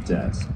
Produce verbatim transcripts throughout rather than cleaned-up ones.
contest.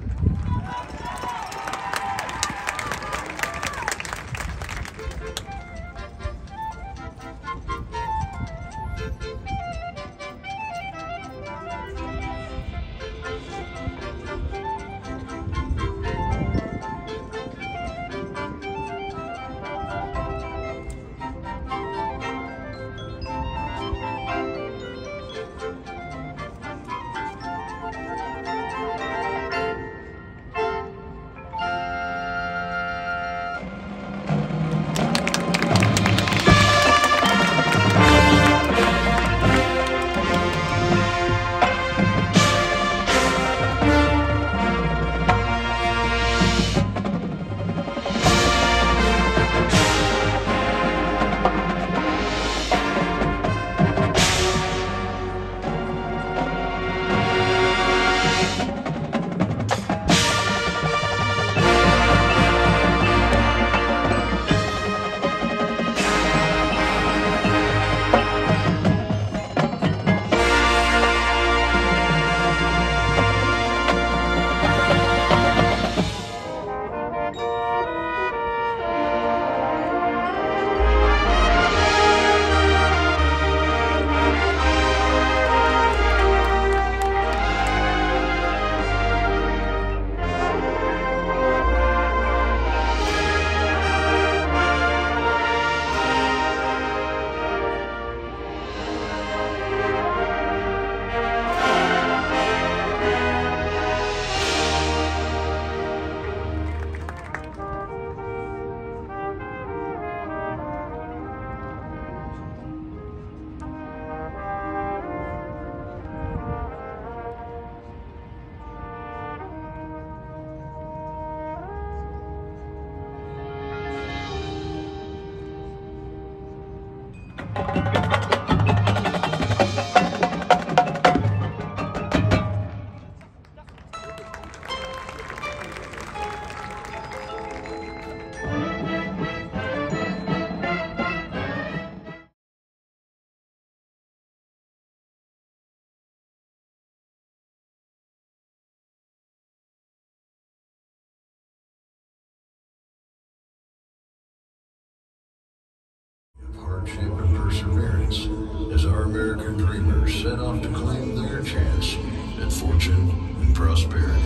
Hardship and perseverance as our American dreamers set off to claim their chance at fortune and prosperity.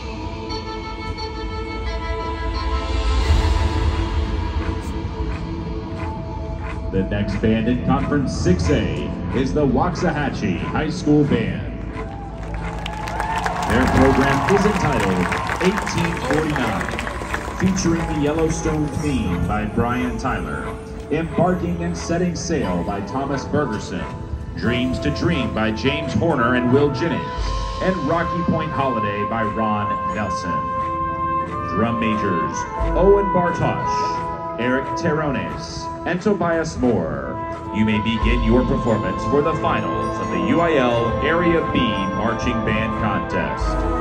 The next band in Conference six A is the Waxahachie High School Band. Their program is entitled eighteen forty-nine, featuring the Yellowstone theme by Brian Tyler, Embarking and Setting Sail by Thomas Bergerson, Dreams to Dream by James Horner and Will Jennings, and Rocky Point Holiday by Ron Nelson. Drum majors Owen Bartosh, Eric Terrones, and Tobias Moore. You may begin your performance for the finals of the U I L Area B Marching Band Contest.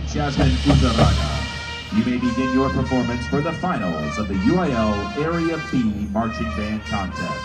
Jasmine Uzaraga. You may begin your performance for the finals of the U I L Area B Marching Band Contest.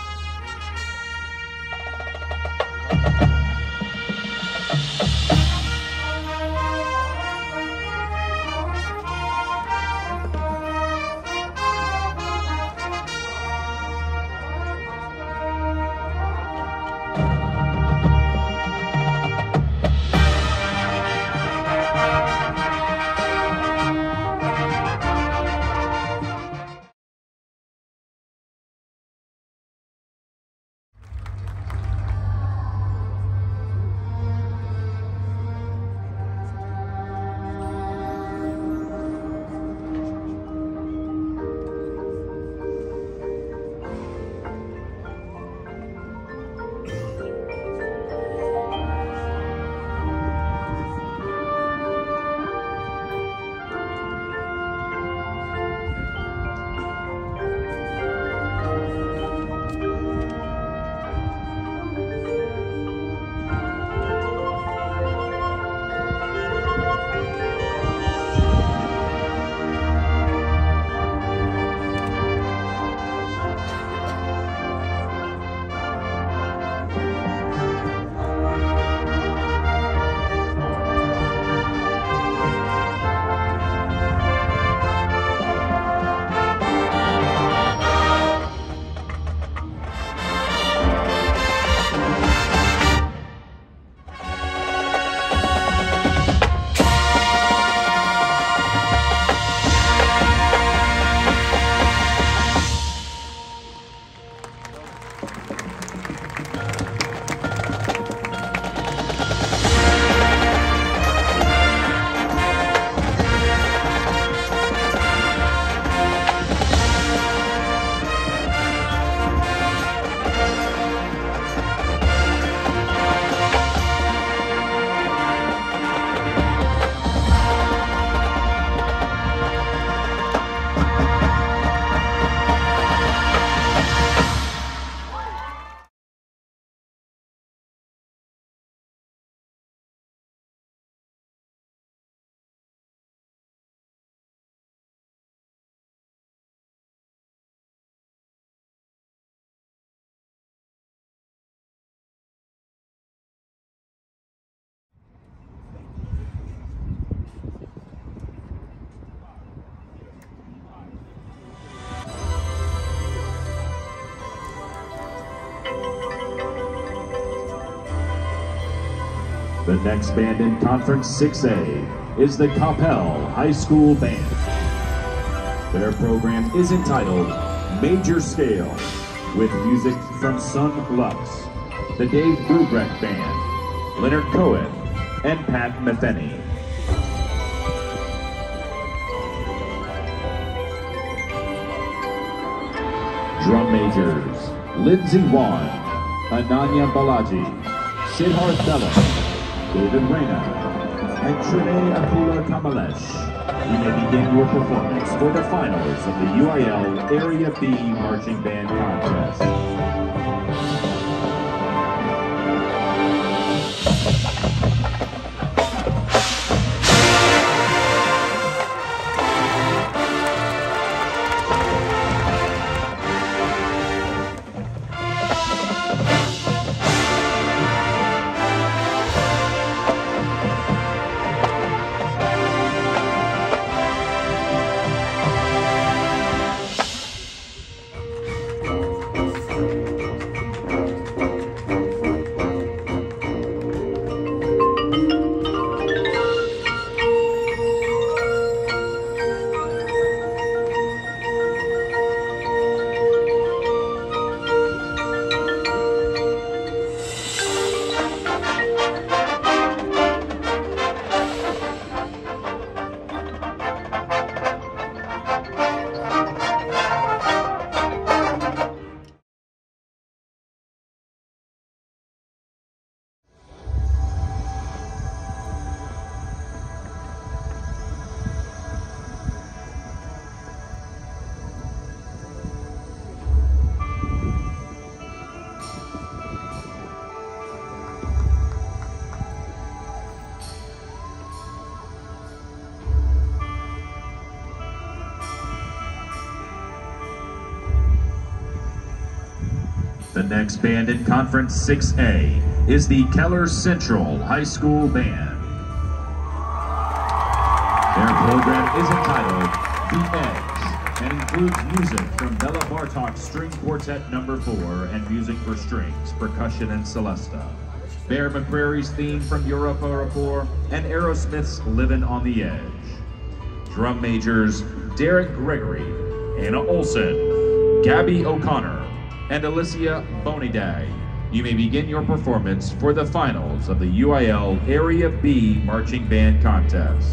The next band in Conference six A is the Coppell High School Band. Their program is entitled Major Scale, with music from Sun Lux, the Dave Brubrecht Band, Leonard Cohen, and Pat Metheny. Drum majors, Lindsay Wan, Ananya Balaji, Siddharth Bella, David Reyna, and Trine Akula Kamalesh. You may begin your performance for the finals of the U I L Area B Marching Band Contest. next band in Conference six A is the Keller Central High School Band. Their program is entitled The Edge and includes music from Bella Bartok's String Quartet Number four and music for strings, percussion, and celesta. Bear McCrary's theme from Europa Rapport and Aerosmith's Livin' on the Edge. Drum majors Derek Gregory, Anna Olson, Gabby O'Connor, and Alicia Bonidag. You may begin your performance for the finals of the U I L Area B Marching Band Contest.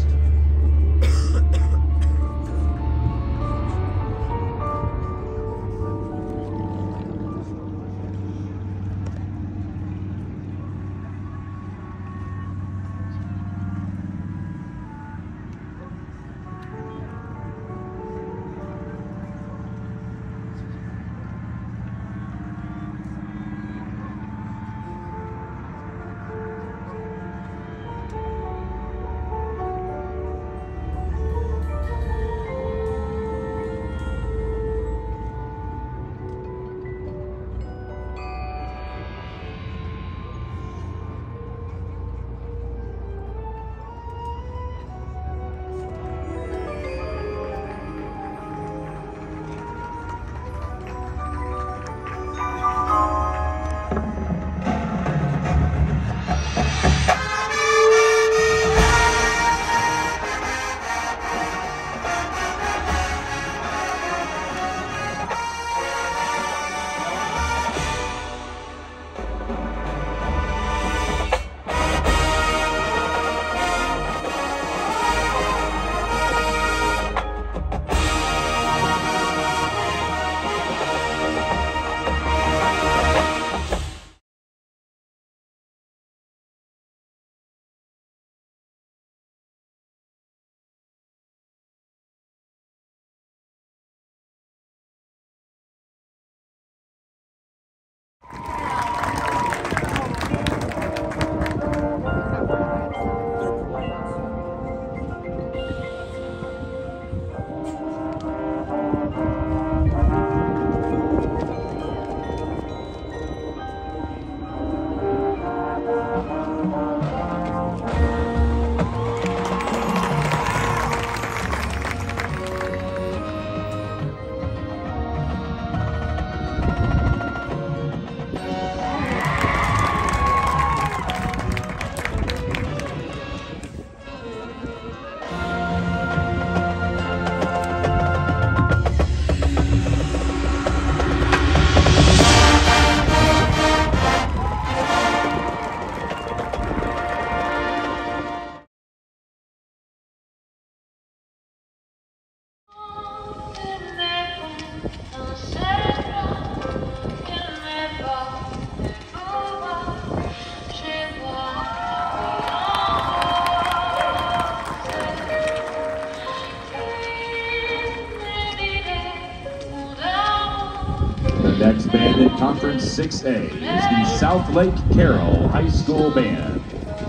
Next band in Conference six A is the South Lake Carroll High School Band.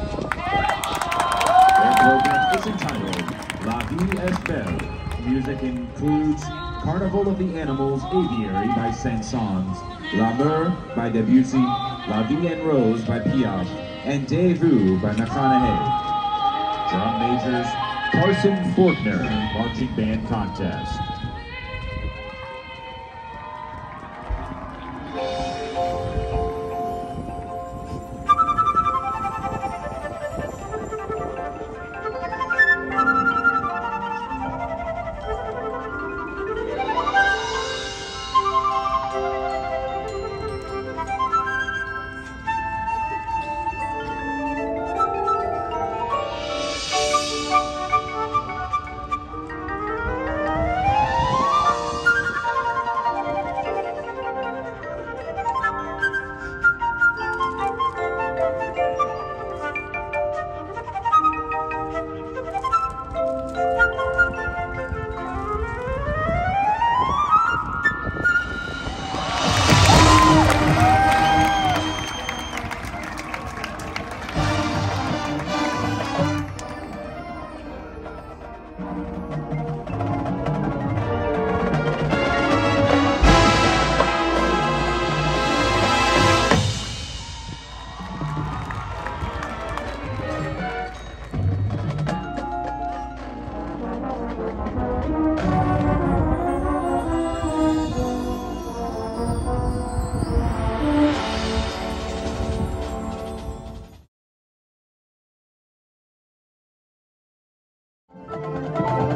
Their program is entitled La Vie est Belle. Music includes Carnival of the Animals Aviary by Saint-Saëns, L'amour by Debussy, La Vie en Rose by Piaf, and Des Vues by McConaughey. Drum majors Carson Faulkner, Marching Band Contest.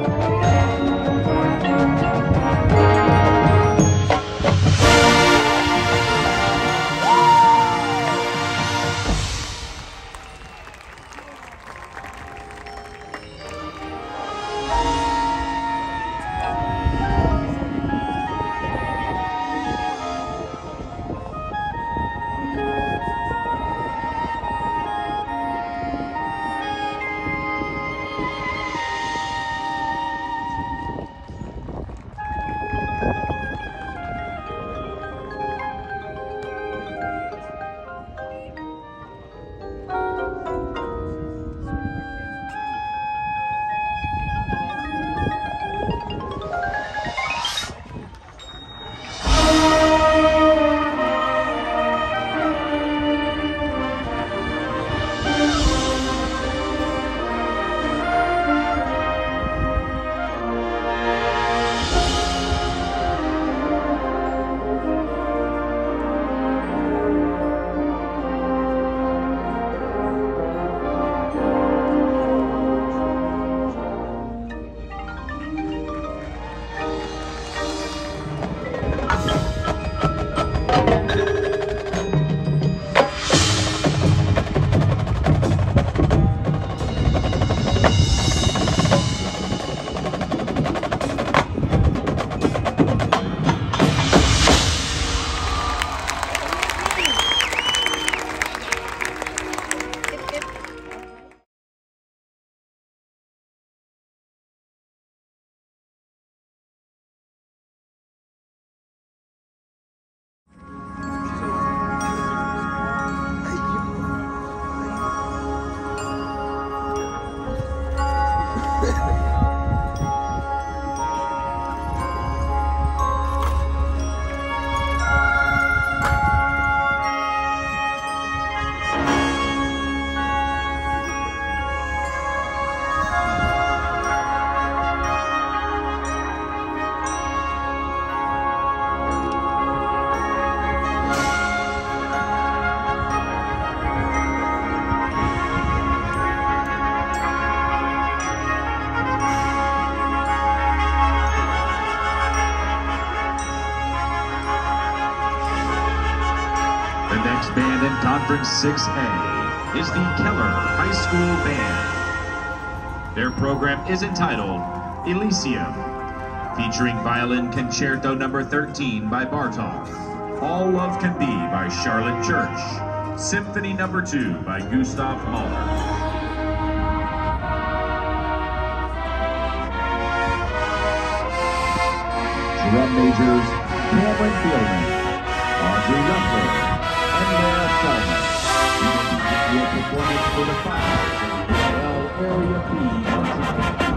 Band in Conference six A is the Keller High School Band. Their program is entitled Elysium, featuring Violin Concerto number thirteen by Bartok, All Love Can Be by Charlotte Church, Symphony number two by Gustav Mahler. Drum majors Cameron Fieldman, Audrey Ruffler, and Laura Feldman. We will performance for the finals of the U I L Area B Marching Band.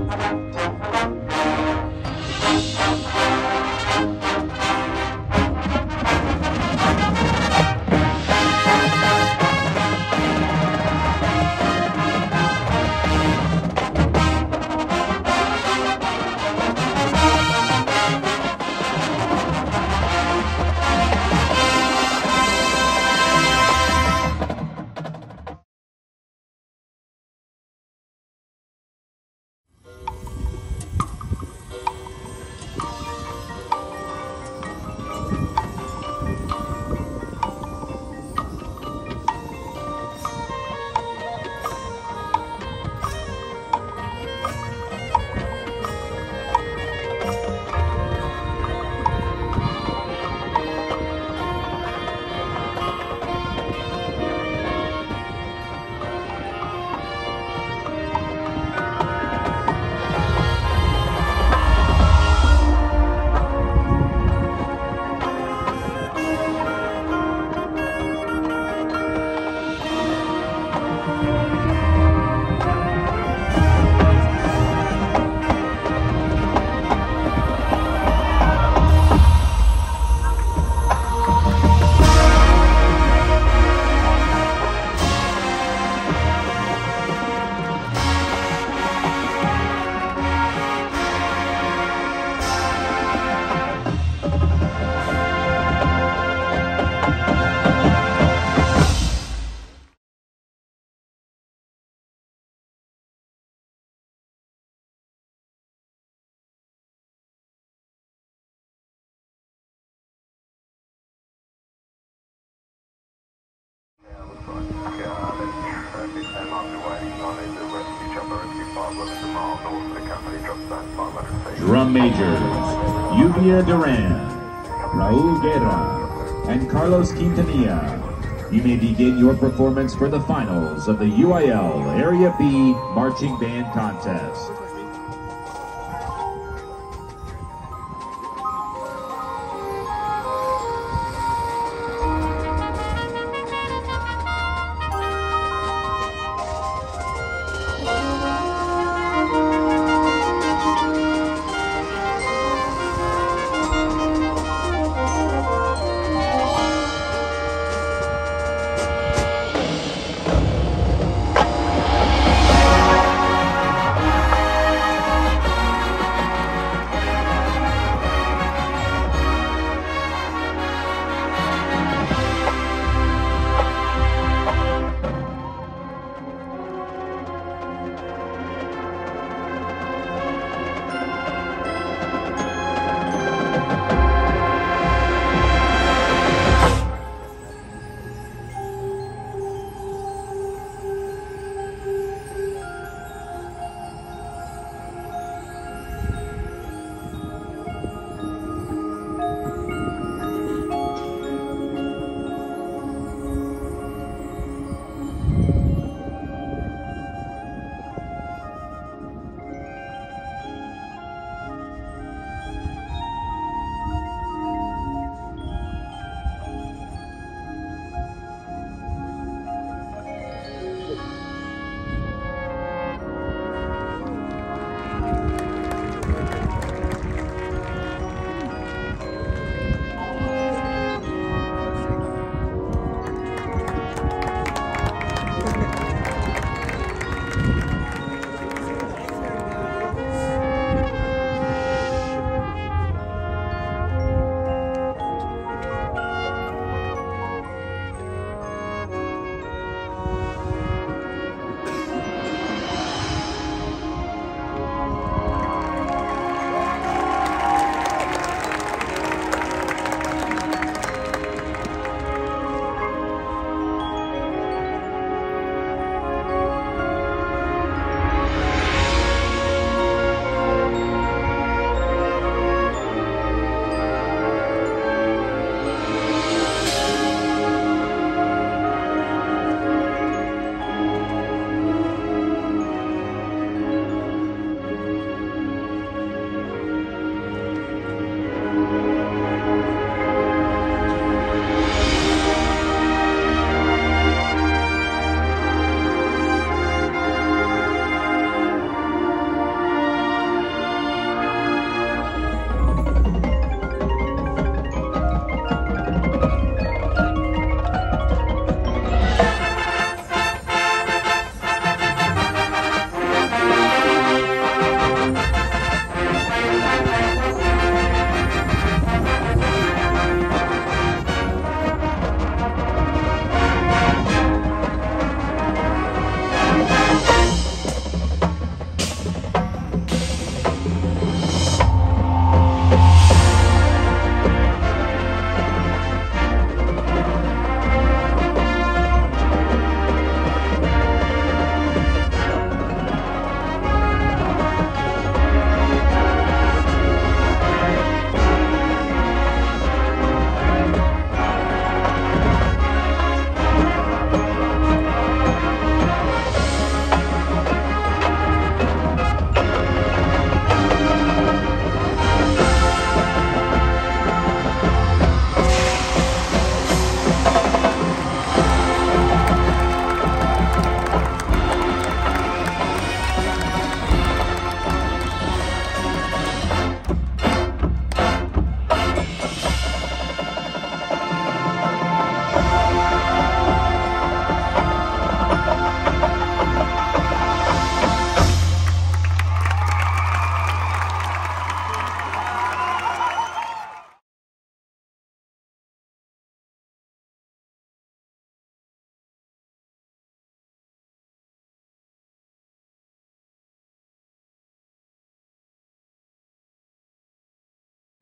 Drum majors, Yuvia Duran, Raul Guerra, and Carlos Quintanilla. You may begin your performance for the finals of the U I L Area B Marching Band Contest.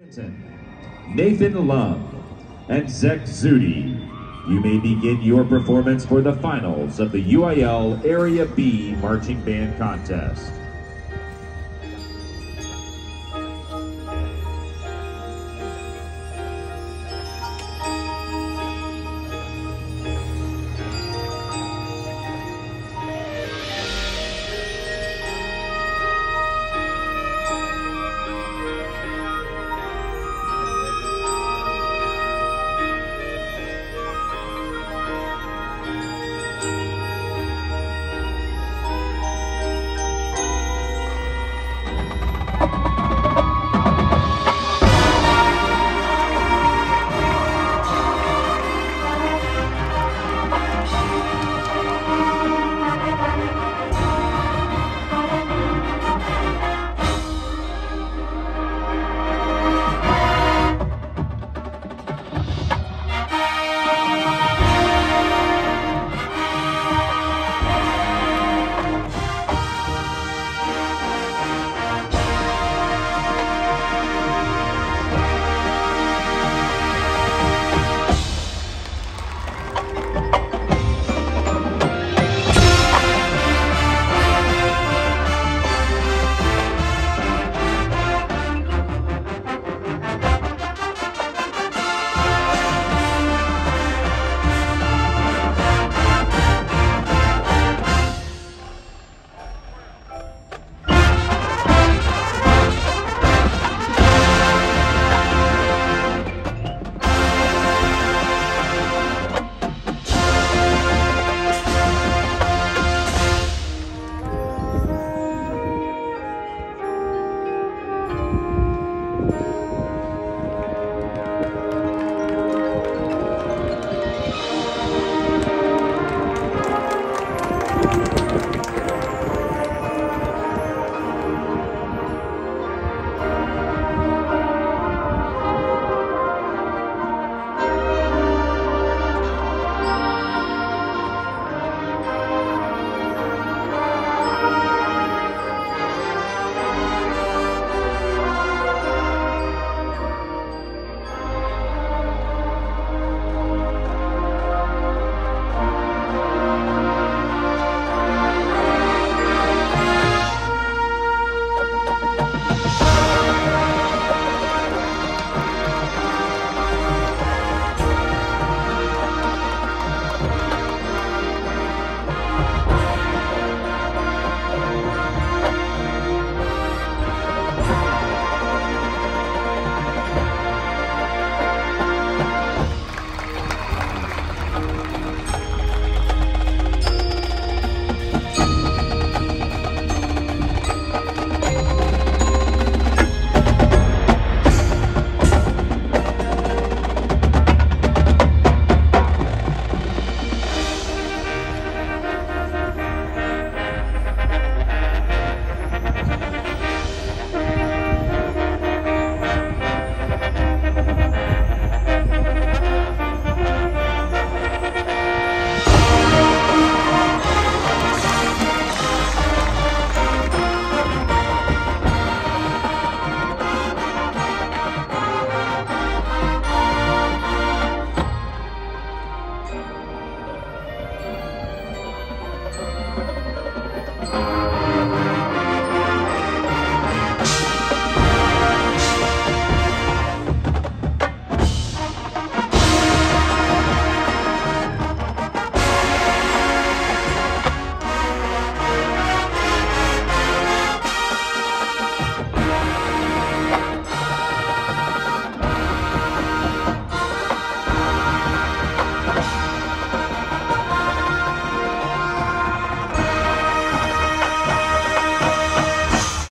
Nathan Love and Zach Zudi, you may begin your performance for the finals of the U I L Area B Marching Band Contest.